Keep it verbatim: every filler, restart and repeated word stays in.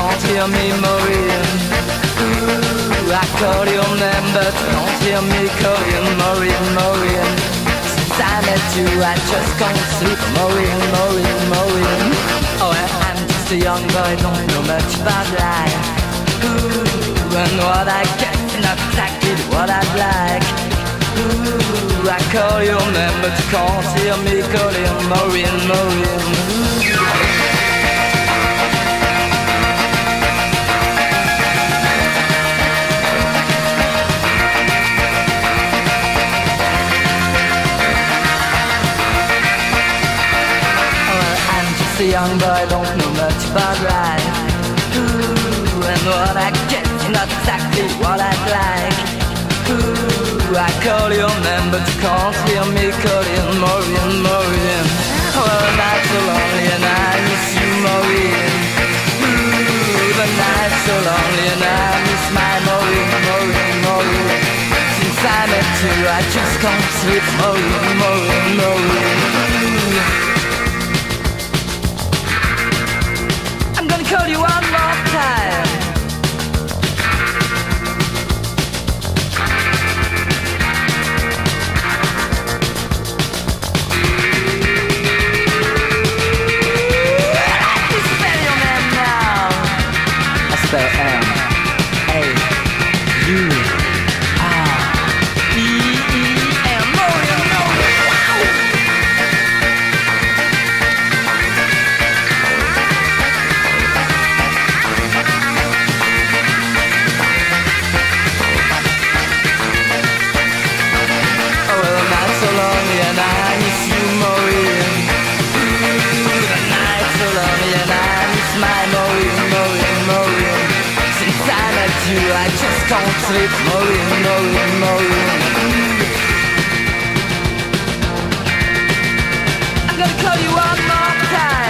can't hear me, Maureen. Ooh, I call your name, but can't hear me calling, Maureen, Maureen. Since I met you, I just can't sleep, Maureen, Maureen, Maureen. Oh, I'm just a young boy, don't know much about life. Ooh, and what I get, not exactly what I'd like. Ooh, I call your name, but you can't hear me calling, Maureen, Maureen. Ooh. A young boy, don't know much about life. Ooh, and what I get, not exactly what I'd like. Ooh, I call your name, but you can't hear me calling, Maureen, Maureen. Well, the night's so lonely and I miss you, Maureen. Ooh, the night's so lonely and I miss my Maureen, Maureen, Maureen. Since I met you, I just can't sleep, Maureen, Maureen, Maureen. Ooh. Call you one more time. I can spell your name now. I spell M A U R E E M. Maureen, Maureen. And I miss you, Maureen. Ooh, the night's so lonely and I miss my Maureen, Maureen, Maureen. Since I met you, I just can't sleep, Maureen, Maureen, Maureen. I'm gonna call you one more time.